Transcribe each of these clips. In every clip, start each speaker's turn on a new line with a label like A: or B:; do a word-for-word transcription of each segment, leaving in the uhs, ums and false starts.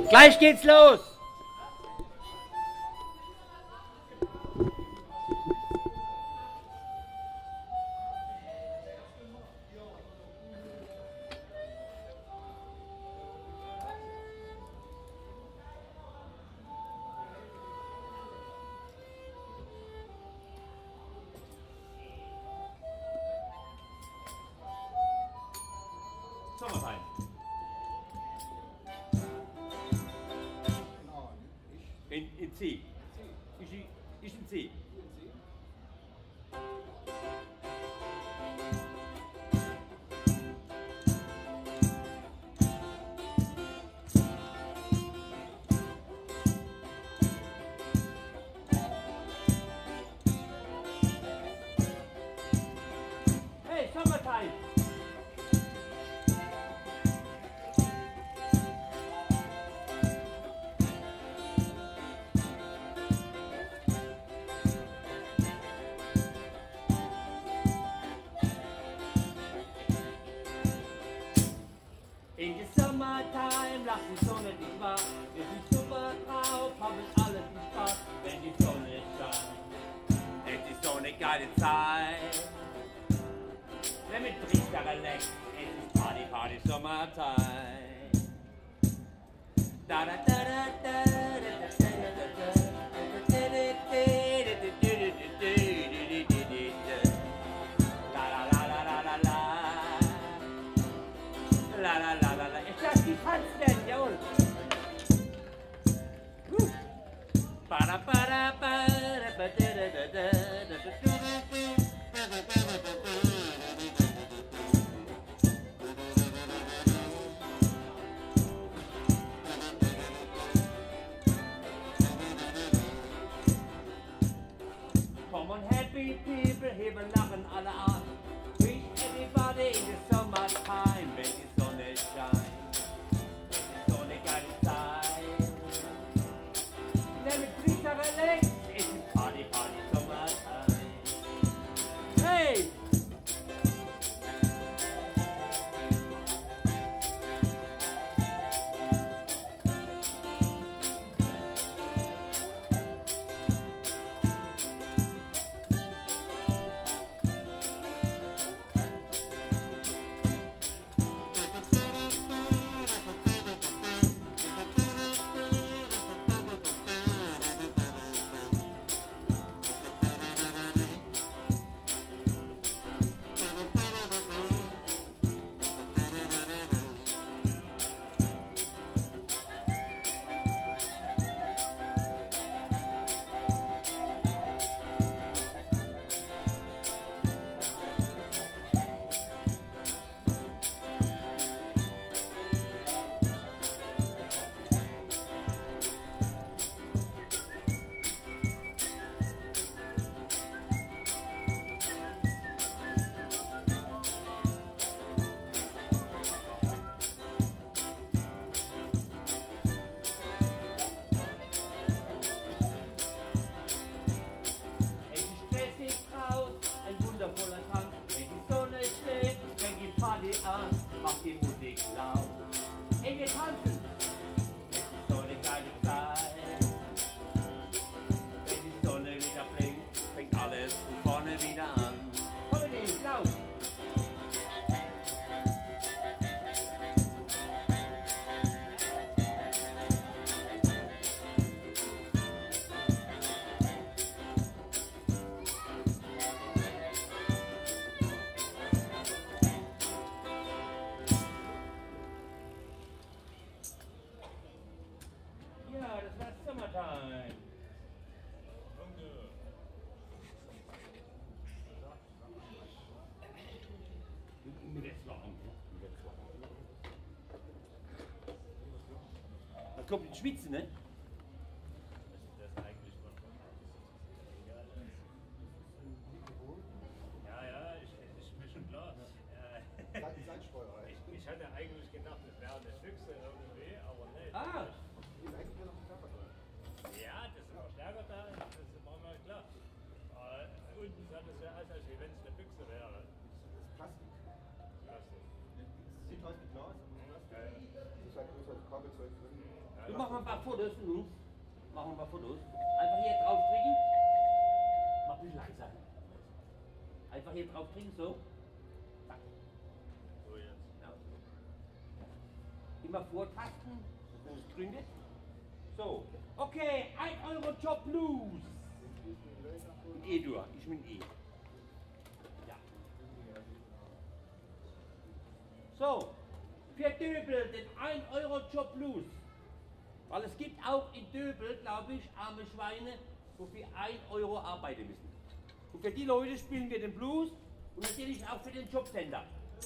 A: Gleich geht's los!
B: Sommertime. In, in C. Ist, ist in C.
A: Hey, Sommertime! In the summertime lacht die Sonne dich wach. Wir sind super drauf, haben alle viel Spaß, wenn die Sonne scheint.
B: Es ist so eine geile Zeit.
A: Wer mit Trichter leckt,
B: Es ist Party, Party, Sommertime.
A: da da da da da da da La la la la la. Ich lass die tanzen denn, jawohl. Para para para para da da da da. Come on, happy people, heben Lachen alle an. Wish everybody in the summertime, wenn die Sonne scheint. Es ist so eine geile Zeit. Wer mit Trichter leckt, es ist Party, Party, Sommertime. Hey! Mach die Musik laut. Hey, wir tanzen. Es ist so eine geile Zeit. Wenn die Sonne wieder blinkt, fängt alles von vorne wieder an. Komm mit dem, laut. Ja, das war Summertime. Mit Wetzlar. Da kommt die Schwitze, ne?
C: Das ist eigentlich von Ja, ja, ich, ich bin schon klar. Äh, ich, ich hatte eigentlich gedacht, das wäre eine Füchse irgendwie, aber nicht.
A: Ah!
C: Ja, das ist noch stärker da, das ist mir mal klar. Äh, unten sah das ja aus, als wenn es eine Büchse wäre.
D: Das ist Plastik.
C: Plastik.
D: Sieht aus wie Glas, aber Plastik.
C: Ja, ja.
D: Das ist halt bloß als Kabelzeug drin.
C: Ja,
A: Du
C: ja.
A: ein paar Fotos von uns. Machen wir ein paar Fotos. Einfach hier drauf drücken. Mach ein bisschen leiser. Einfach hier drauf drücken, so. Zack.
C: So jetzt.
A: Genau. Immer vortasten, dass es grün wird. So. Okay, ein Euro Job Blues. Mit E-Dur, ich mit E. Ja. So. Für Döbel den ein Euro Job Blues. Weil es gibt auch in Döbel, glaube ich, arme Schweine, wo für ein Euro arbeiten müssen. Und für die Leute spielen wir den Blues und natürlich auch für den Jobcenter.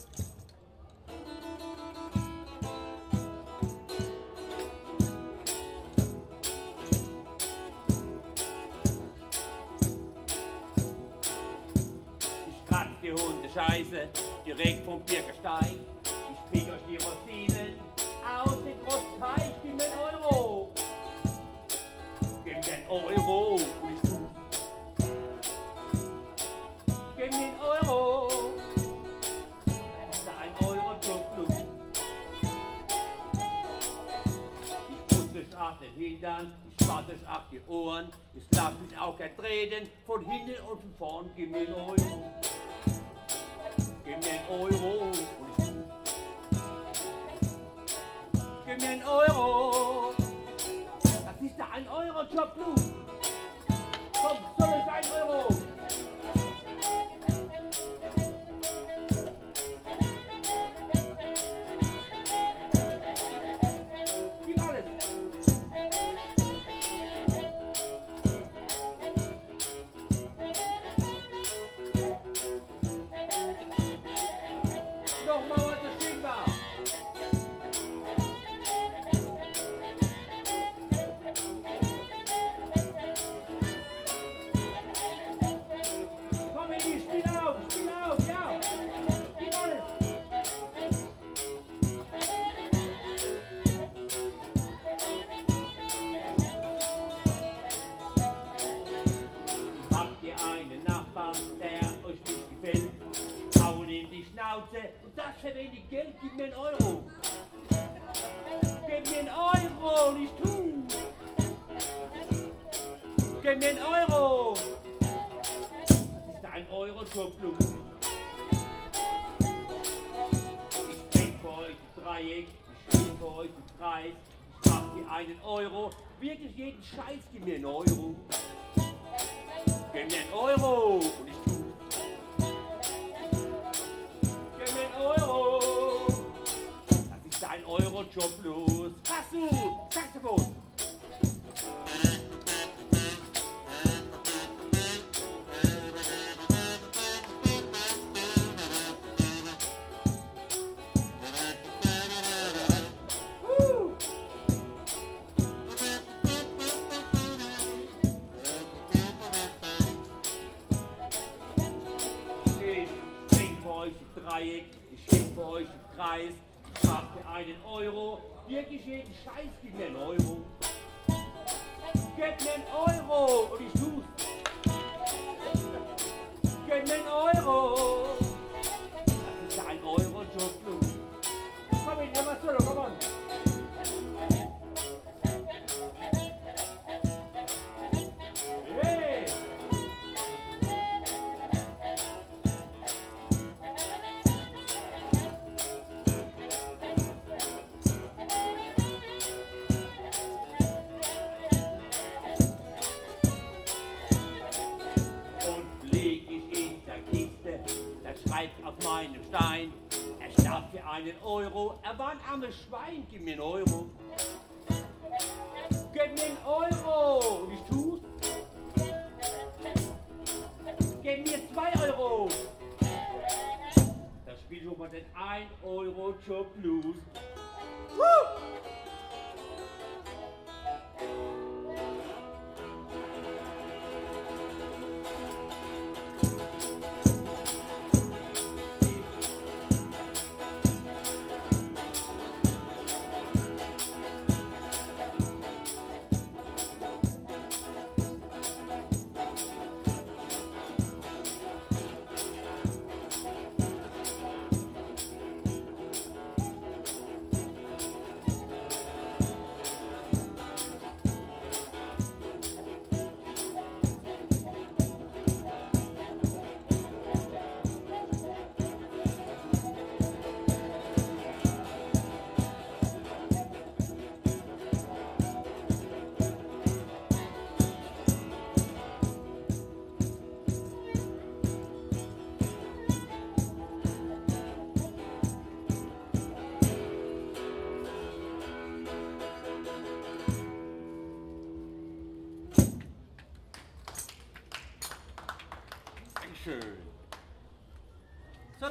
A: Ich kratze die Hundescheiße direkt vom Birkenstein. Ich pick euch die Rosinen aus dem großen Teich. Gib mir einen Euro. Gib mir einen Euro. Und ich tu. Gib mir einen Euro. Das ist ein Euro Job. Ich putze dich auf den Hintern, ich spart dich auf die Ohren. Ich lass mich auch gern treten, von hinten und von vorn. Gib mir einen Euro. Gib mir einen Euro. Und ich tu. Gib mir einen Euro. Das ist der ein Euro Job, du. Komm, soll es ein Euro. Gib alles. Nochmal was das Ding war. Komm in die, spiel auf, spiel auf, ja. Gib alles. Habt ihr einen Nachbarn, der euch nicht gefällt? Hauen in die Schnauze und das für wenig Geld, gib mir einen Euro. Gib mir einen Euro und ich tu. Gib mir einen Euro. Das ist ein Euro Job Blues. Ich dreh für euch ein Dreieck, ich spiel für euch einen Kreis. Ich mach dir einen Euro, wirklich jeden Scheiß, gib mir einen Euro. Gib mir einen Euro und ich tu. Gib mir einen Euro. Das ist ein Euro Job Blues. Hast du? Saxophon. Woo! Ich bring für euch ein Dreieck, ich schick für euch einen Kreis, ich mach dir einen Euro, wirklich jeden Scheiß, gib mir einen Euro. Gib mir einen Euro und ich tu's. Gib mir einen Euro. Das ist ja ein Euro Job Blues. Komm in, immer solo, komm on. Hey! Und leg ich in der Kiste, da schreibt auf meinem Stein, er starb für einen Euro, er war ein armes Schwein, gib mir einen Euro. Gib mir einen Euro und ich tu's. Gib mir zwei Euro. Das spielt schon mal den ein Euro Job Blues. Woo!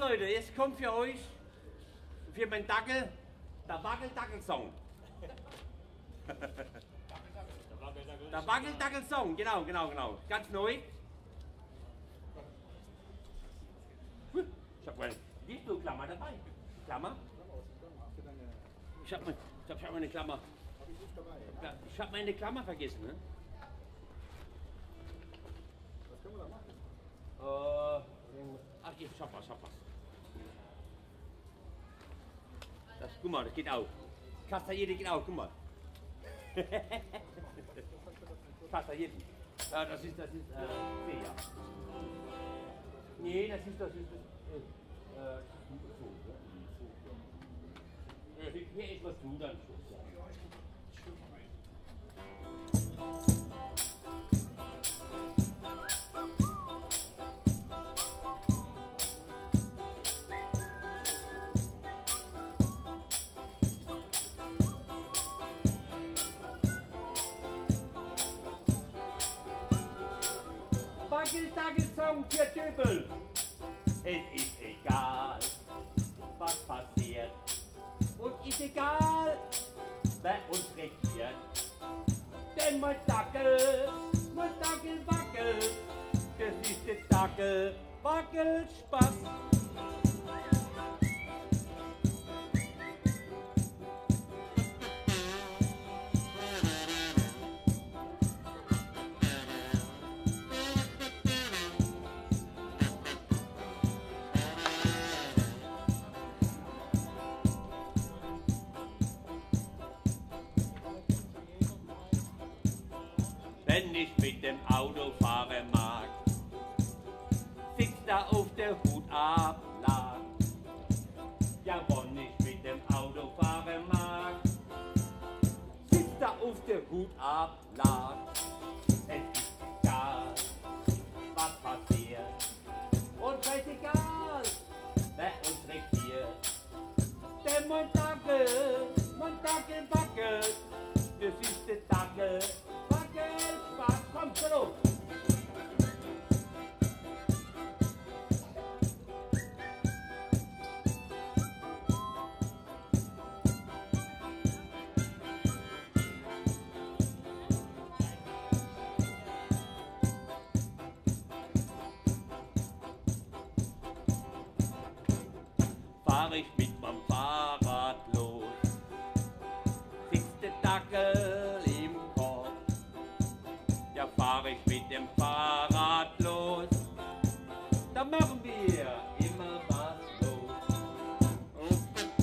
A: Leute, jetzt kommt für euch, für meinen Dackel, der Wackel-Dackel-Song. Der Wackel-Dackel-Song, genau, genau, genau. Ganz neu. Ich hab meine Lieblo-Klammer dabei. Klammer? Ich hab, mein, ich hab meine Klammer. Ich hab meine Klammer vergessen, ne?
D: Was können wir da machen?
A: Äh, ach, ich hab was, ich hab was. Das, guck mal, das geht auch. Kastaillette geht auch, guck mal. Kastaillette. Ja, das ist, das ist, äh, Feder. Nee, das ist, das ist, das, äh, äh, so, ja. Hier ist was du dann schon. Wackel-Dackel-Song für Dübel. Es ist egal, was passiert. Und ist egal, wer uns regiert. Denn mein Dackel, mein Dackel wackelt. Das ist der Dackel, Wackelspaß. Wenn ich mit dem Auto fahren mag, sitzt da auf der Hutablage. Ja, wenn ich mit dem Auto fahren mag, sitzt da auf der Hutablage. Es ist egal, was passiert, und scheißegal, wer uns regiert. Denn mein Dackel, mein Dackel wackelt, das ist der Dackel. Spaß, komm, hallo! Fahr ich mit meinem Fahrrad los, sitzt der Dackel im Korb. Ja, fahr ich mit dem Fahrrad los, da machen wir immer was los.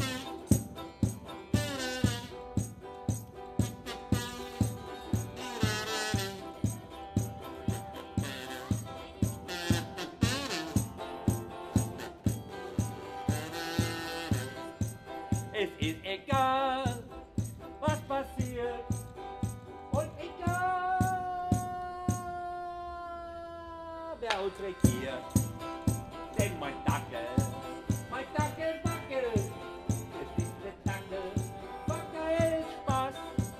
A: Es ist egal, was passiert, und egal, wer uns regiert. Denn mein Dackel, mein Dackel wackelt, es ist der Dackel, Wackelspaß.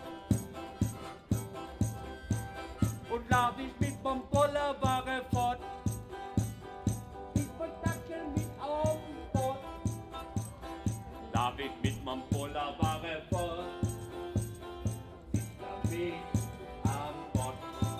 A: Und lauf ich mit meinem Bollerwagen fort, ist mein Dackel mit auf dem Bord. Lauf ich mit meinem Bollerwagen fort, ist der Weg am Bord.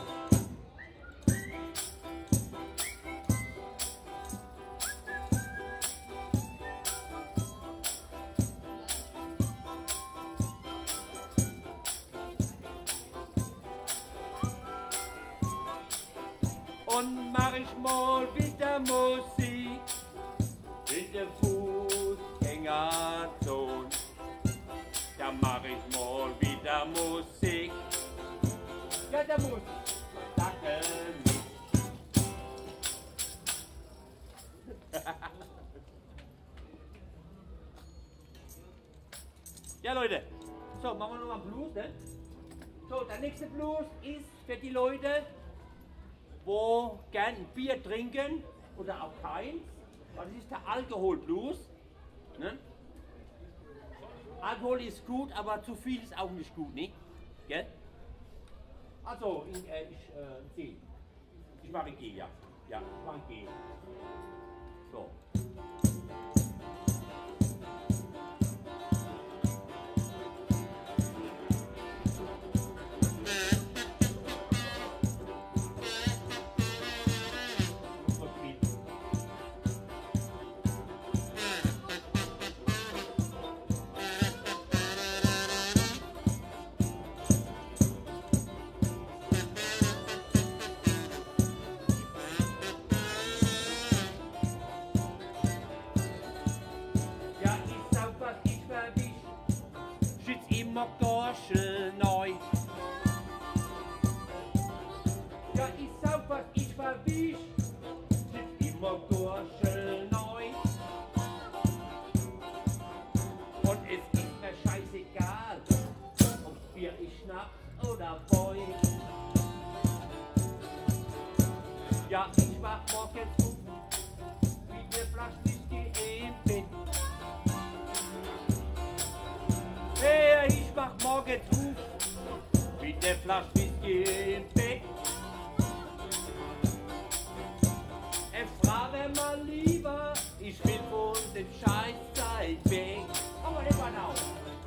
A: Und mach ich mal wieder Musik in der Fußgängerzone. Da mach ich mal wieder Musik. Ja, da muss mein Dackel mit. Ja, Leute, so, machen wir nochmal Blues, ne? So, der nächste Blues ist für die Leute, wo gern ein Bier trinken oder auch keins. Das ist der Alkoholblues. Ne? Alkohol ist gut, aber zu viel ist auch nicht gut, nicht? Gell? Also, in, äh, ich äh, C. Ich mache G, ja. Ja, ich mache G. So. immer Gorschel neu. Ja, ich sag, was ich verwisch, sind immer Gorschel neu. Und es ist mir scheißegal, ob Bier ich Schnaps oder Boy. Ja, ich wach morgens auf, wie ne Flasche Whisky im Bett. Hey, ich wach morgens auf, wie ne Flasche Whisky im Bett. Es frage mal lieber, ich will von dem Scheißzeit weg. Aber immer noch.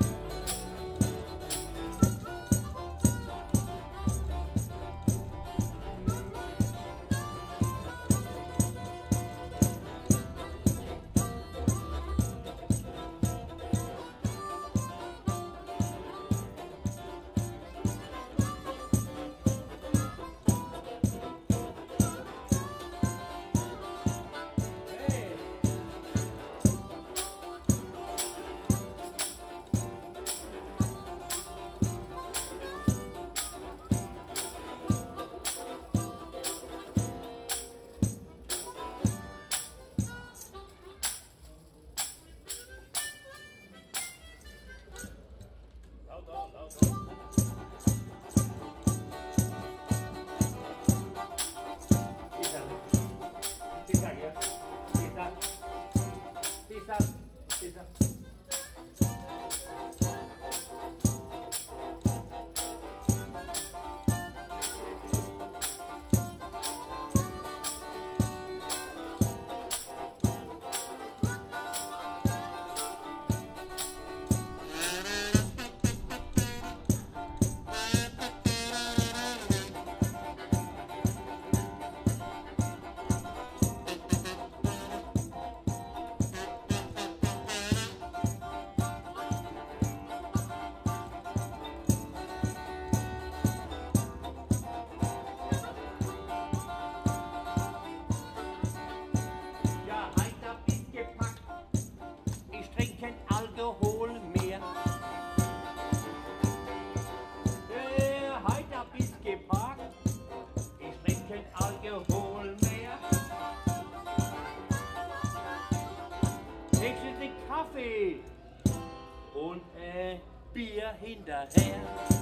A: Und äh, Bier hinterher.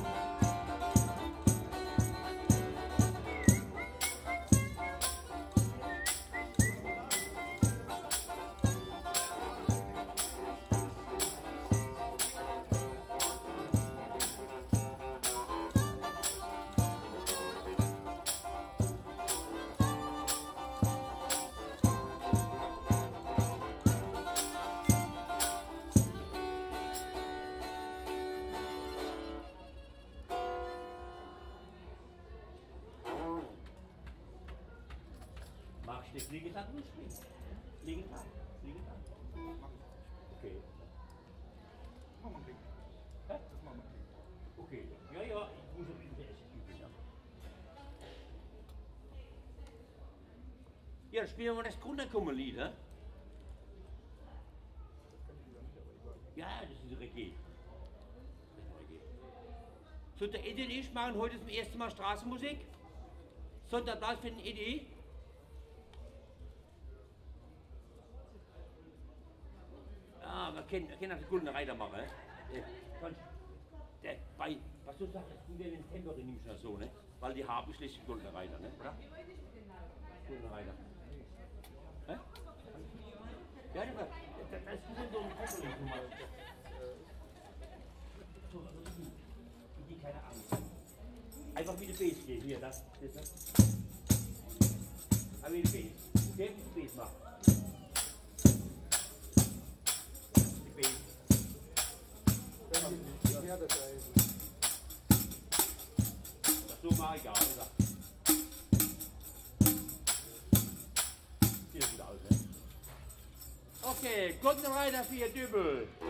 A: Magst du das Liegetan nicht spielen? Liegetan? Liegetan? Okay.
D: Mach mal einen Klick.
A: Hä?
D: Das machen wir einen Klick.
A: Okay. Ja, ja, ich muss auf jeden Fall echt üben. Ja, ja, dann spielen wir das Grundeinkommenlied, ne? Ja, das ist ein Reggae. Das ist ein Reggae. So, der Eddie und ich machen heute zum ersten Mal Straßenmusik. Sonntagabend für den Eddie. Ah, wir können, wir können auch die Gulden Reiter machen. Ne? Ja, der, bei, was du sagst, du den Temper nimmst du so, ne? Weil die haben schlecht die Gulden Reiter, ne? Oder? Gulden Reiter. Hä? Ja, das, das, das ist so ein Temper mal. So, wie die keine Angst. Einfach wie die Bass geht, hier, das, das, das. Aber wie die Bass. Okay, wie die Bass macht.
D: Ja, das ist
A: so mache ich auch, oder? Sieht gut aus, ne? Okay, Golden Rider vier Dübel.